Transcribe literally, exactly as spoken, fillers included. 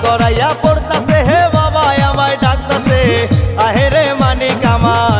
গড়াইয়া পড়তাছে হে বাবা আমায় ডাকতাছে আহেরে মানিক আমার।